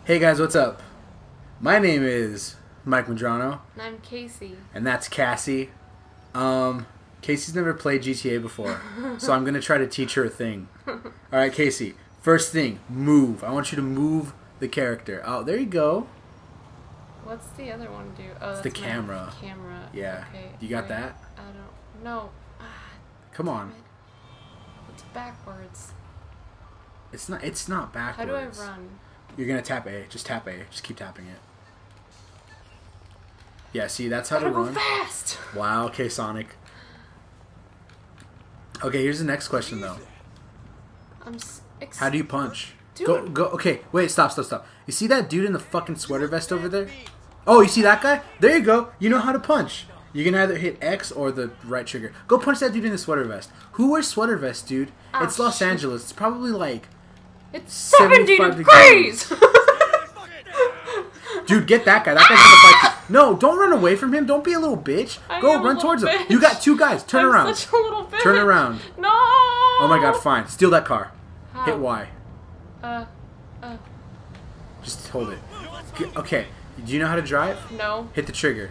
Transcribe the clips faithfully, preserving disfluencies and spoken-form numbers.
Hey guys, what's up? My name is Mike Madrano. And I'm Casey. And that's Cassie. Um, Casey's never played G T A before, so I'm going to try to teach her a thing. Alright, Casey. First thing, move. I want you to move the character. Oh, there you go. What's the other one do? Oh, it's that's the camera. Camera. Yeah. Okay. You got wait, that? I don't know. Ah, Come on. it's backwards. It's not It's not backwards. How do I run? You're going to tap A. Just tap A. Just keep tapping it. Yeah, see, that's how Gotta to go run. fast! Wow, okay, Sonic. Okay, here's the next question, though. I'm s How do you punch? Dude. Go, go. Okay, wait, stop, stop, stop. You see that dude in the fucking sweater vest over there? Oh, you see that guy? There you go. You know how to punch. You can either hit X or the right trigger. Go punch that dude in the sweater vest. Who wears sweater vest, dude? Oh, it's Los shit. Angeles. It's probably like It's seventy degrees! degrees. Dude, get that guy. That guy's gonna fight you. No, don't run away from him. Don't be a little bitch. I Go, am a run little towards him. bitch. You got two guys. Turn I'm around. Such a little bitch. Turn around. No! Oh my god, fine. Steal that car. How? Hit Y. Uh, uh, Just hold it. G- Okay. Do you know how to drive? no. Hit the trigger.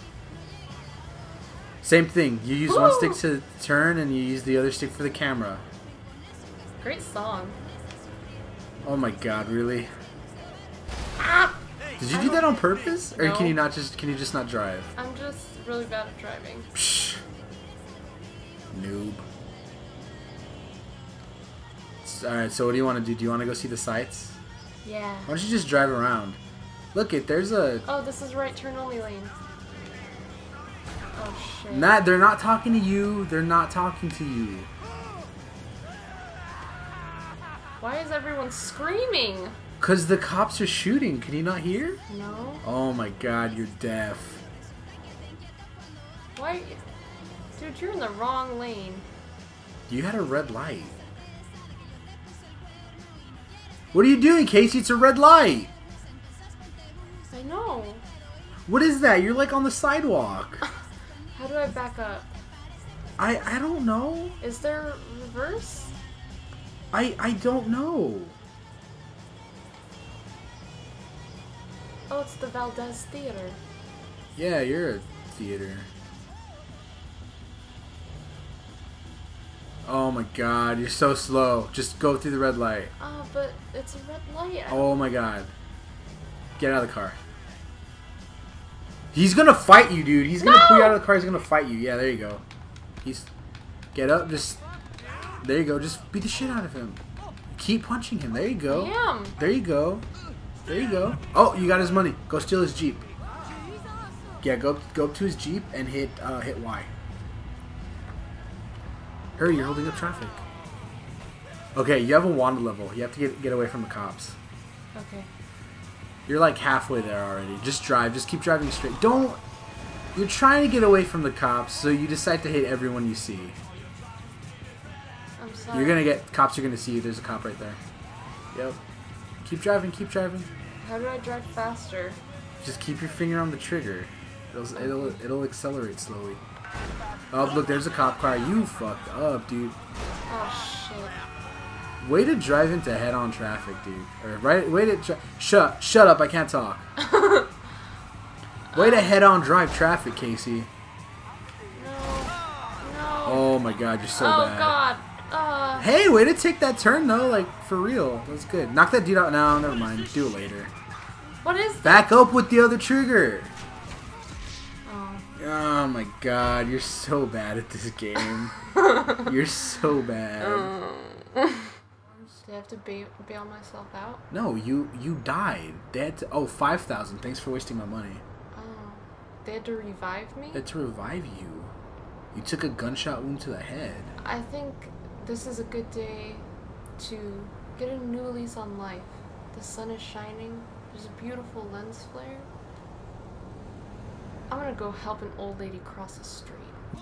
Same thing. You use Woo! one stick to turn and you use the other stick for the camera. Great song. Oh my god, really? Ah! Did you do that on purpose? Or No. can you not just can you just not drive? I'm just really bad at driving. Psh. Noob. Alright, so what do you want to do? Do you want to go see the sights? Yeah. Why don't you just drive around? Look it, there's a Oh, this is right turn only lane. Oh shit. not they're not talking to you, they're not talking to you. Why is everyone screaming? Cause the cops are shooting. Can you not hear? No. Oh my god, you're deaf. Why? Dude, you're in the wrong lane. You had a red light. What are you doing, Casey? It's a red light. I know. What is that? You're like on the sidewalk. How do I back up? I I don't know. Is there reverse? I I don't know. Oh, it's the Valdez Theater. Yeah, you're a theater. Oh my god, you're so slow. Just go through the red light. Oh, but it's a red light. I Oh my god. Get out of the car. He's gonna fight you, dude. He's gonna No! pull you out of the car. He's gonna fight you. Yeah, there you go. He's... Get up. Just... There you go. Just beat the shit out of him. Keep punching him. There you go. I am. There you go. There you go. Oh, you got his money. Go steal his Jeep. Yeah, go go up to his Jeep and hit uh, hit Y. Hurry, you're holding up traffic. Okay, you have a wanted level. You have to get get away from the cops. Okay. You're like halfway there already. Just drive. Just keep driving straight. Don't... You're trying to get away from the cops, so you decide to hit everyone you see. I'm sorry. You're gonna get... Cops are gonna see you. There's a cop right there. Yep. Keep driving. Keep driving. How do I drive faster? Just keep your finger on the trigger. It'll it'll, it'll accelerate slowly. Oh, look. There's a cop car. You fucked up, dude. Oh shit. Way to drive into head-on traffic, dude. Or right, way to dri- shut, shut up. I can't talk. Way to head-on drive traffic, Casey. No. No. Oh my God, you're so oh bad. god. Uh. Hey, way to take that turn though, like for real. That was good. Knock that dude out now. Never mind. Do it later. What is that? Back up with the other trigger. Oh. Oh my God, you're so bad at this game. You're so bad. Um. Do I have to bail, bail myself out? No, you you died. They had to. Oh, five thousand. Thanks for wasting my money. Oh. They had to revive me? They had to revive you. You took a gunshot wound to the head. I think this is a good day to get a new lease on life. The sun is shining. There's a beautiful lens flare. I'm gonna go help an old lady cross the street.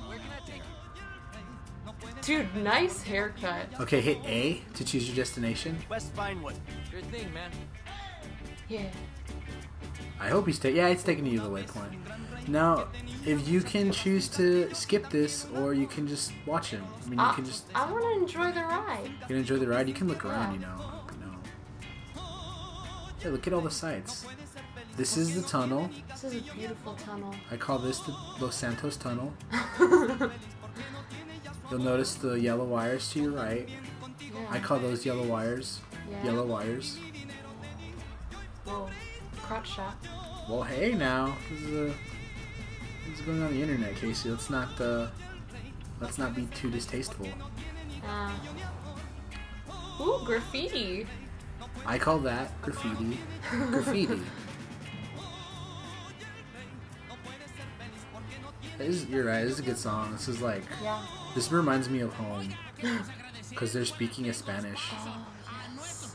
Dude, nice haircut. Okay, hit A to choose your destination. West Vinewood. Your thing, man. Yeah. I hope he's taking. Yeah, it's taking you to the waypoint. Now, if you can choose to skip this, or you can just watch him. I mean, you I, can just. I want to enjoy the ride. You can enjoy the ride. You can look around. You know. You know. Hey, look at all the sights. This is the tunnel. This is a beautiful tunnel. I call this the Los Santos Tunnel. You'll notice the yellow wires to your right. Yeah. I call those yellow wires. Yeah. Yellow wires. Whoa. Crotch shot. Well, hey now. This is, uh, this is going on the internet, Casey. Let's not, uh, let's not be too distasteful. Uh. Ooh, graffiti. I call that graffiti. Graffiti. This is, you're right. This is a good song. This is like. Yeah. This reminds me of home. Because they're speaking a Spanish. Oh, yes.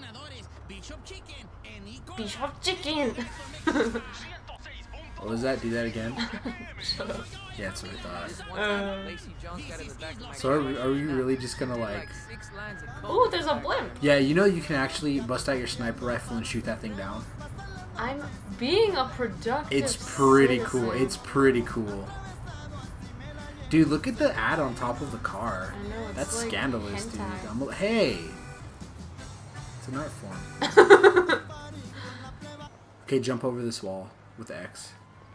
Bishop chicken. What was that? Do that again? Shut up. Yeah, that's what I thought. Uh, So are we, are we really just gonna like... Ooh, there's a blimp. Yeah, you know you can actually bust out your sniper rifle and shoot that thing down. I'm being a productive It's pretty citizen. cool. It's pretty cool. Dude, look at the ad on top of the car. I know, it's That's like scandalous, dude. hentai. I'm, hey! It's an art form. Okay, jump over this wall with X.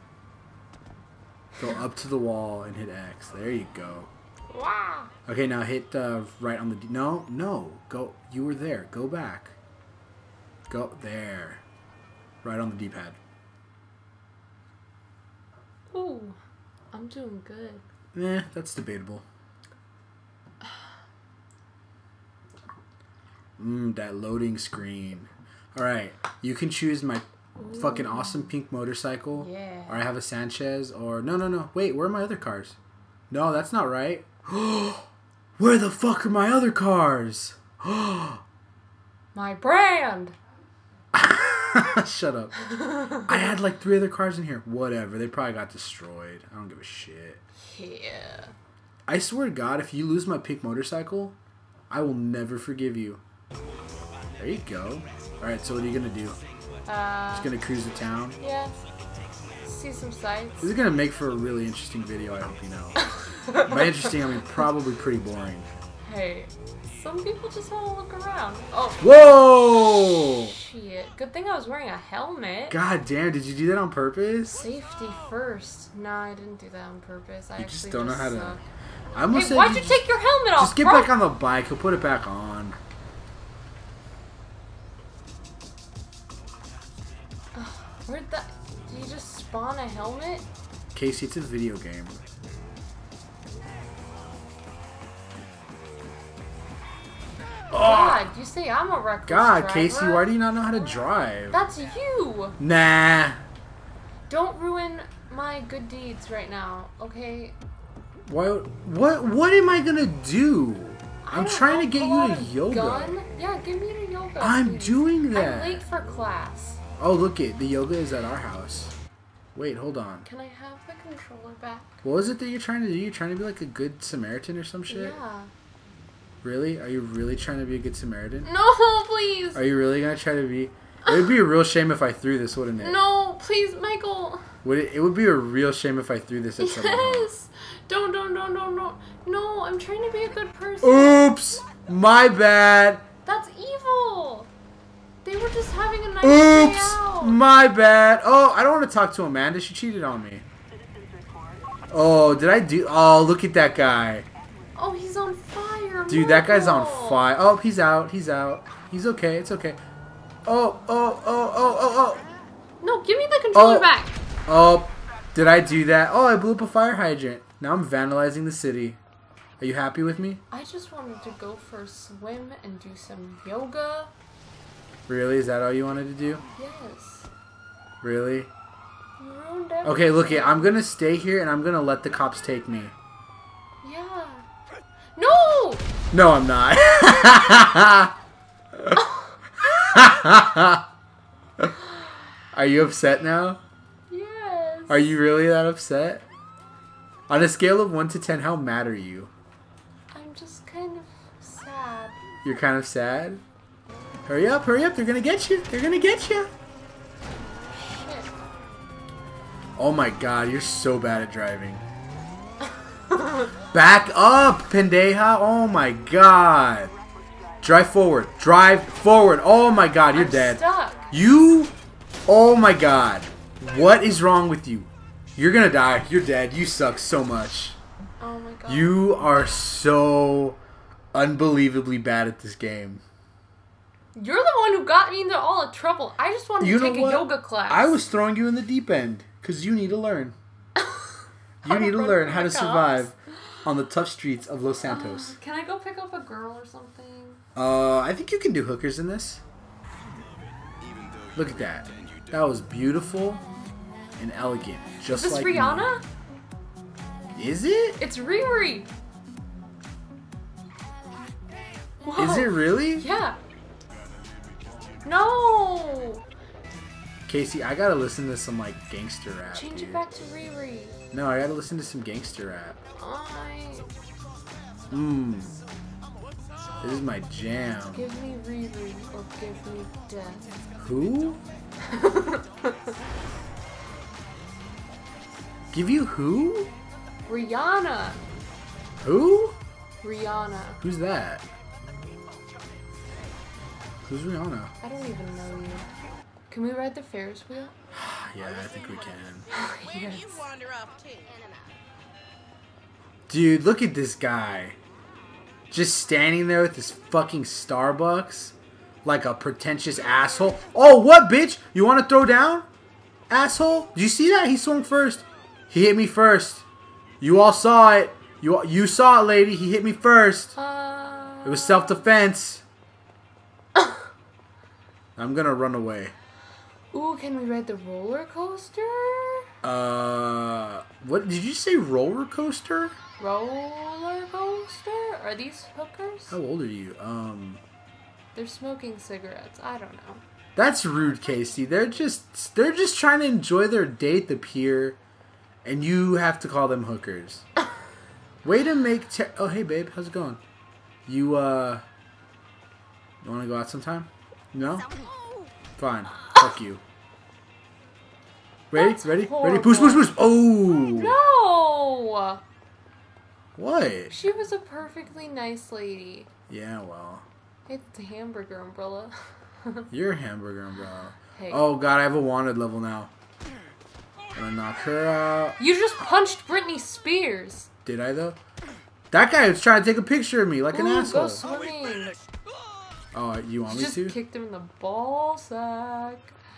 Go up to the wall and hit X. There you go. Wow. Okay, now hit uh, right on the... D no, no. Go. You were there. Go back. Go there. Right on the D-pad. Ooh, I'm doing good. Eh, that's debatable. Mmm, that loading screen. Alright, you can choose my Ooh. fucking awesome pink motorcycle. Yeah. Or I have a Sanchez, or... No, no, no. Wait, where are my other cars? No, that's not right. Where the fuck are my other cars? My brand. Shut up. I had like three other cars in here. Whatever. They probably got destroyed. I don't give a shit. Yeah. I swear to God, if you lose my pink motorcycle, I will never forgive you. There you go. Alright, so what are you going to do? Uh, Just going to cruise the town? yeah. See some sights. This is going to make for a really interesting video, I hope you know. By interesting, I mean probably pretty boring. Hey, some people just want to look around. Oh. Whoa! Shit. Good thing I was wearing a helmet. God damn, did you do that on purpose? Safety first. Nah, I didn't do that on purpose. I You actually just don't know how to... suck. I almost Hey, said why'd you, just, take your helmet off, Just get bro? back on the bike. He'll put it back on. Where'd that... Did you just spawn a helmet? Casey, it's a video game. God, you say I'm a reckless God, driver. Casey, why do you not know how to drive? That's you! Nah. Don't ruin my good deeds right now, okay? Why? What? What am I gonna do? I I'm don't trying know, to get pull you out to a yoga. Gun? Yeah, give me to yoga. I'm please. doing that. I'm late for class. Oh, look it. The yoga is at our house. Wait, hold on. Can I have the controller back? What is it that you're trying to do? You're trying to be like a good Samaritan or some shit? Yeah. Really? Are you really trying to be a good Samaritan? No, please. Are you really gonna try to be? It would be a real shame if I threw this, wouldn't it? No, please, Michael. Would it? It would be a real shame if I threw this at someone. Yes. Don't, don't, don't, don't, don't. No, I'm trying to be a good person. Oops! My bad. That's evil. They were just having a nice day Oops! out. My bad. Oh, I don't want to talk to Amanda. She cheated on me. Oh, did I do? Oh, look at that guy. Oh, he's on fire. Dude, that guy's on Michael. fire. Oh, he's out. He's out. He's okay. It's okay. Oh, oh, oh, oh, oh, oh. No, give me the controller Oh. back. Oh, did I do that? Oh, I blew up a fire hydrant. Now I'm vandalizing the city. Are you happy with me? I just wanted to go for a swim and do some yoga. Really? Is that all you wanted to do? Yes. Really? You ruined everything. Okay, look it. I'm gonna stay here and I'm gonna let the cops take me. Yeah. No! No, I'm not. Are you upset now? Yes. Are you really that upset? On a scale of one to ten, how mad are you? I'm just kind of sad. You're kind of sad? Hurry up, hurry up. They're gonna get you. They're gonna get you. Shit. Oh my god, you're so bad at driving. Back up, pendeja. Oh my god. Drive forward. Drive forward. Oh my god, you're I'm dead. stuck. You... Oh my god. What is wrong with you? You're gonna die. You're dead. You suck so much. Oh my god. You are so unbelievably bad at this game. You're the one who got me into all the trouble. I just wanted You to know take what? a yoga class. I was throwing you in the deep end because you need to learn. You need to run learn from how the to cops. survive on the tough streets of Los Santos. Uh, can I go pick up a girl or something? Uh, I think you can do hookers in this. Look at that. That was beautiful and elegant. Just Is this like me. Rihanna? Is it? It's Riri. Whoa. Is it really? Yeah. No. Casey, I gotta listen to some like gangster rap. Change dude. it back to Riri. No, I gotta listen to some gangster rap. I Mmm. This is my jam. give me Riri or give me death. Who? Give you who? Rihanna. Who? Rihanna. Who's that? Who's Rihanna? I don't even know you. Can we ride the Ferris wheel? Yeah, I think we can. Yes. Dude, look at this guy. Just standing there with his fucking Starbucks. Like a pretentious asshole. Oh, what, bitch? You want to throw down? Asshole? Did you see that? He swung first. He hit me first. You all saw it. You you saw it, lady. He hit me first. Uh, It was self-defense. I'm gonna run away. Ooh, can we ride the roller coaster? Uh, what did you say? Roller coaster? Roller coaster? Are these hookers? How old are you? Um, They're smoking cigarettes. I don't know. that's rude, Casey. They're just they're just trying to enjoy their day at the pier, and you have to call them hookers. Way to make. Te oh, hey, babe, how's it going? You uh, you want to go out sometime? No. Fine. Fuck you. Ready? That's ready? Ready? horrible. Push! Push! Push! Oh. No! What? She was a perfectly nice lady. Yeah. Well. It's the hamburger umbrella. You're a hamburger umbrella. Hey. Oh god, I have a wanted level now. Gonna knock her out. You just punched Britney Spears. Did I though? That guy was trying to take a picture of me like an Ooh, asshole. go swimming. Oh, you want You me just to? kicked him in the ball sack.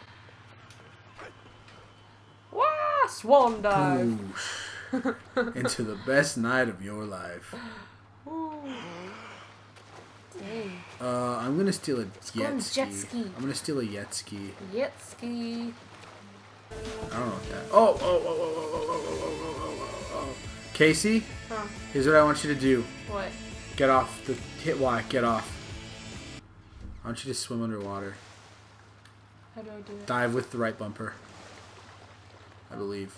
Wah! Swan dive. Ooh. Into the best night of your life. Ooh. Dang. Uh, I'm gonna steal a go jet on ski. jet ski. I'm gonna steal a jet ski. Jet ski. I don't know what that. Oh, oh, oh, oh, oh, oh, oh, oh, oh, oh, oh. Casey, Huh. here's what I want you to do. What? Get off the hit Y. Get off. I want you to swim underwater. How do I do it? Dive with the right bumper. I believe.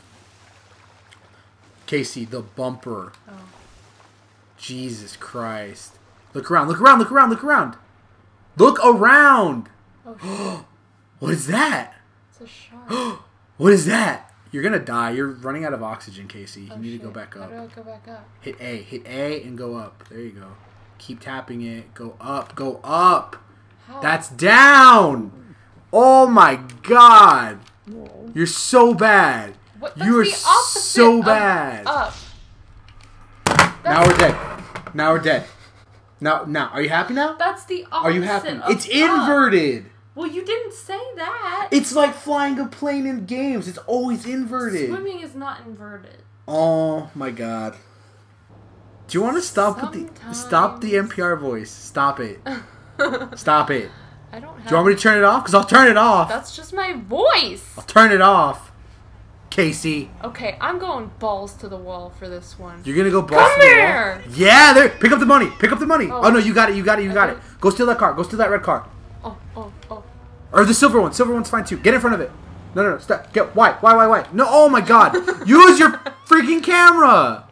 Casey, the bumper. Oh. Jesus Christ. Look around, look around, look around, look around. Look around! Oh, shit. What is that? It's a shark. What is that? You're gonna die. You're running out of oxygen, Casey. You Oh, need shit. to go back How up. do I go back up? Hit A. Hit A and go up. There you go. Keep tapping it. Go up. Go up. How? That's down! Oh my god! You're so bad. What? You are That's the opposite so of bad. Up. Now we're dead. Now we're dead. Now, now, are you happy now? That's the opposite. Are you happy? Of It's up. inverted. Well, you didn't say that. It's like flying a plane in games. It's always inverted. Swimming is not inverted. Oh my god. Do you want to stop with the Sometimes. stop the N P R voice? Stop it. Stop it. I don't have. Do you want me to turn it off? Cause I'll turn it off. That's just my voice. I'll turn it off. Casey, Okay, I'm going balls to the wall for this one. you're gonna go balls Come to the wall? here! Yeah, there. Pick up the money. Pick up the money. Oh, Oh. no, you got it. You got it. You got Okay. it. Go steal that car. Go steal that red car. Oh, oh, oh. Or the silver one. Silver one's fine too. Get in front of it. No, no, no. Stop. Get. Why? Why? Why? Why? No. Oh my God. Use your freaking camera.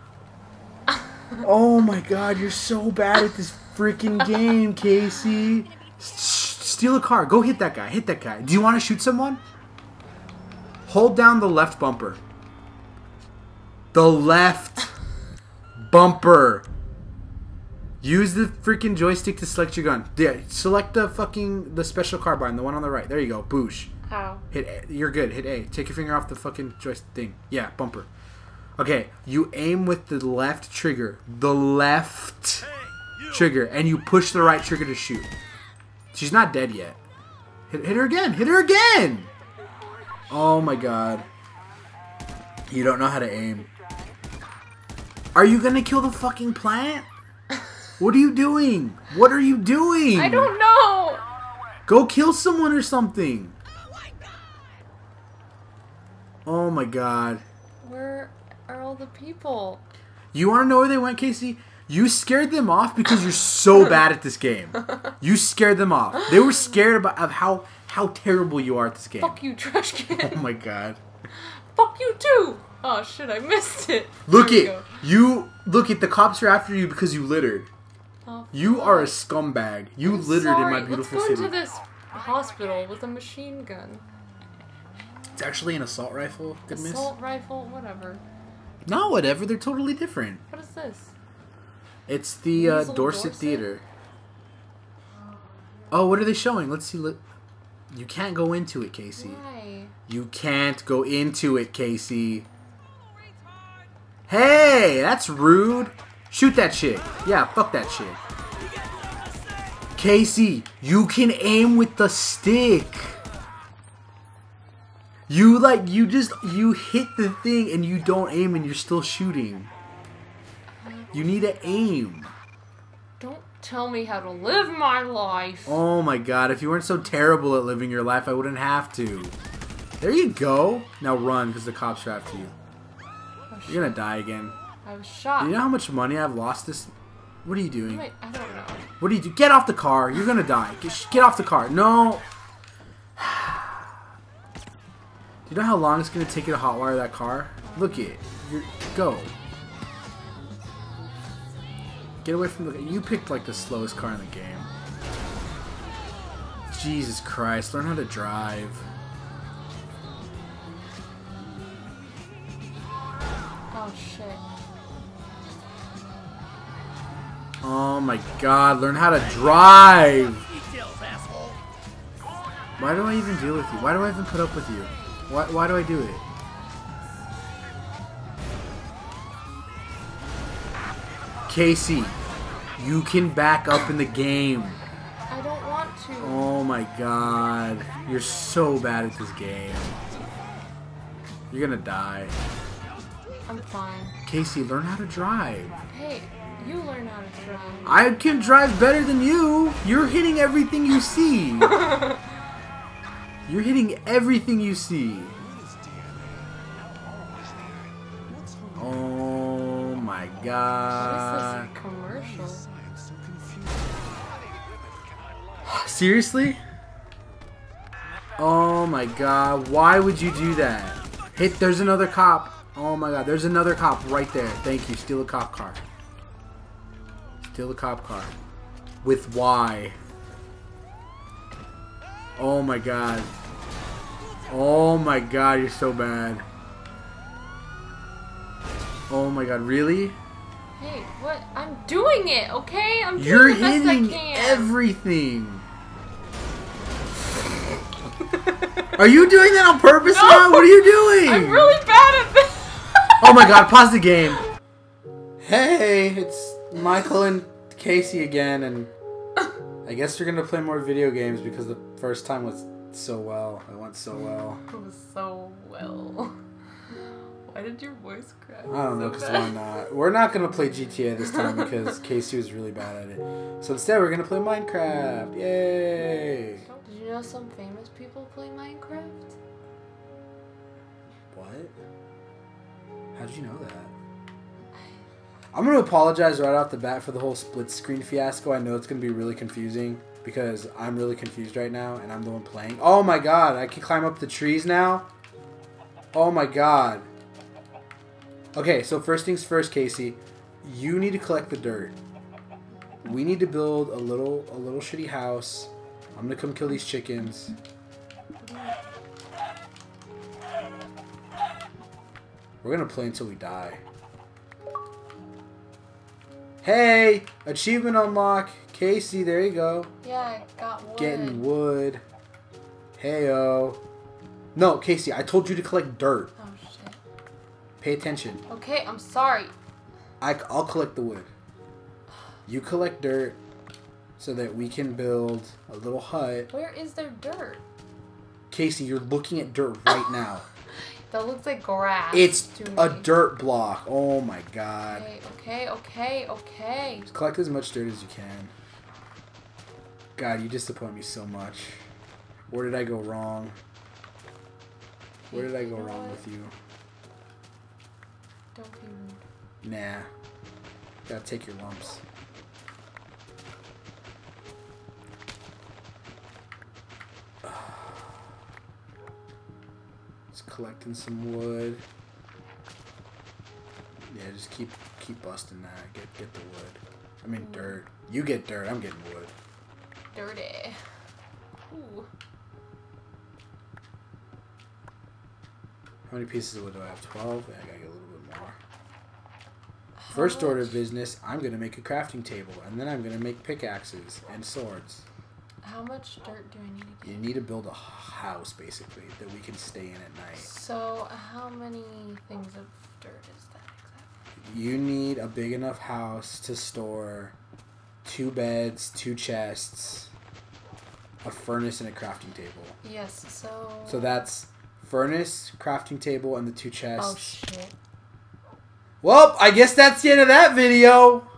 Oh my God. You're so bad at this freaking game, Casey. S- steal a car. Go hit that guy. Hit that guy. Do you want to shoot someone? Hold down the left bumper. The left bumper. Use the freaking joystick to select your gun. Yeah, select the fucking the special carbine, the one on the right. There you go. Boosh. How? Hit A. You're good. Hit A. Take your finger off the fucking joystick thing. Yeah, bumper. Okay, you aim with the left trigger. The left trigger. And you push the right trigger to shoot. She's not dead yet. Hit, hit her again. Hit her again! Oh my god. You don't know how to aim. Are you gonna kill the fucking plant? What are you doing? What are you doing? I don't know! Go kill someone or something. Oh my god. Where are all the people? You want to know where they went, Casey? You scared them off because you're so bad at this game. You scared them off. They were scared about of how how terrible you are at this game. Fuck you, trash can. Oh my god. Fuck you too. Oh shit, I missed it. Look There we it. go. You look it. The cops are after you because you littered. Oh, You fuck. are a scumbag. You I'm littered sorry. in my beautiful Let's go city. into this hospital with a machine gun. It's actually an assault rifle. Good miss. Assault rifle, whatever. No, whatever. They're totally different. What is this? It's the uh, Weasel Dorset, Dorset? Theater. Oh, what are they showing? Let's see. Look. You can't go into it, Casey. Why? You can't go into it, Casey. Hey, that's rude. Shoot that chick. Yeah, fuck that chick. Casey, you can aim with the stick. You like, you just, you hit the thing and you don't aim and you're still shooting. You need to aim. Don't tell me how to live my life. Oh my god, if you weren't so terrible at living your life, I wouldn't have to. There you go. Now run, because the cops are after you. Oh, You're gonna die again. I was shot. Do you know how much money I've lost this? What are you doing? Wait, I don't know. What do you do? Get off the car. You're gonna die. Get, get off the car. No. Do you know how long it's gonna take you to hotwire that car? Look it. You're, go. Get away from the... You picked like the slowest car in the game. Jesus Christ. Learn how to drive. Oh shit. Oh my god. Learn how to drive. Why do I even deal with you? Why do I even put up with you? Why, why do I do it? Casey, you can back up in the game. I don't want to. Oh my god. You're so bad at this game. You're gonna die. I'm fine. Casey, learn how to drive. Hey, you learn how to drive. I can drive better than you. You're hitting everything you see. You're hitting everything you see. Oh my god. What is this commercial? Seriously? Oh my god. Why would you do that? Hit, there's another cop. Oh my god, there's another cop right there. Thank you. Steal a cop car. Steal a cop car. With Y. Oh my god. Oh my god, you're so bad. Oh my god, really? Hey, what? I'm doing it, okay? I'm doing You're the best I hitting can. everything. Are you doing that on purpose No! now? What are you doing? I'm really bad at this. Oh my god, pause the game. Hey, it's Michael and Casey again, and I guess we're gonna play more video games because the first time was so well. It went so well. It was so well. Why did your voice crack? I don't know, so because bad? why not? We're not gonna play G T A this time because Casey was really bad at it. So instead, we're gonna play Minecraft. Yay! Did you know some famous people play Minecraft? What? How did you know that? I'm going to apologize right off the bat for the whole split screen fiasco. I know it's going to be really confusing because I'm really confused right now and I'm the one playing. Oh my god, I can climb up the trees now? Oh my god. Okay, so first things first, Casey. You need to collect the dirt. We need to build a little a little shitty house. I'm going to come kill these chickens. We're going to play until we die. Hey, achievement unlock. Casey, there you go. Yeah, I got wood. Getting wood. Heyo. No, Casey, I told you to collect dirt. Oh, shit. Pay attention. Okay, I'm sorry. I, I'll collect the wood. You collect dirt so that we can build a little hut. Where is there dirt? Casey, you're looking at dirt right now. That looks like grass. It's to a me. dirt block. Oh my god. Okay, okay, okay, okay. Just collect as much dirt as you can. God, you disappoint me so much. Where did I go wrong? Where did I go You know wrong what? with you? Don't be rude. Nah. Gotta take your lumps. Just collecting some wood. Yeah, just keep keep busting that. Get get the wood. I mean dirt. You get dirt. I'm getting wood. Dirty. Ooh. How many pieces of wood do I have? Twelve. Yeah, I gotta get a little bit more. How First order much- of business, I'm gonna make a crafting table, and then I'm gonna make pickaxes and swords. How much dirt do I need to You get? need to build a house, basically, that we can stay in at night. So, how many things of dirt is that exactly? You need a big enough house to store two beds, two chests, a furnace, and a crafting table. Yes, so... So that's furnace, crafting table, and the two Oh, chests. shit. Well, I guess that's the end of that video.